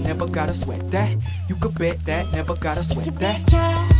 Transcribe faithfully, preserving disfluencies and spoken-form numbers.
never gotta sweat that. You could bet that, never gotta If you sweat bet that. your